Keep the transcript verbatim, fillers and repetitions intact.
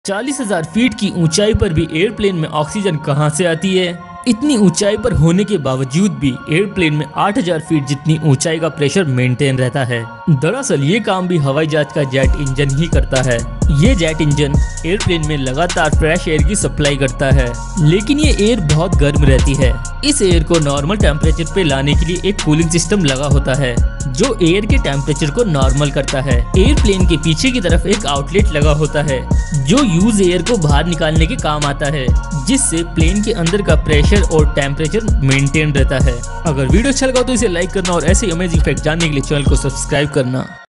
चालीस हज़ार फीट की ऊंचाई पर भी एयरप्लेन में ऑक्सीजन कहां से आती है? इतनी ऊंचाई पर होने के बावजूद भी एयरप्लेन में आठ हज़ार फीट जितनी ऊंचाई का प्रेशर मेंटेन रहता है। दरअसल ये काम भी हवाई जहाज का जेट इंजन ही करता है। ये जेट इंजन एयरप्लेन में लगातार फ्रेश एयर की सप्लाई करता है, लेकिन ये एयर बहुत गर्म रहती है। इस एयर को नॉर्मल टेम्परेचर पे लाने के लिए एक कूलिंग सिस्टम लगा होता है जो एयर के टेम्परेचर को नॉर्मल करता है। एयरप्लेन के पीछे की तरफ एक आउटलेट लगा होता है जो यूज एयर को बाहर निकालने के काम आता है, जिससे प्लेन के अंदर का प्रेशर और टेम्परेचर मेंटेन रहता है। अगर वीडियो अच्छा लगा तो इसे लाइक करना और ऐसे अमेजिंग फैक्ट जानने के लिए चैनल को सब्सक्राइब करना।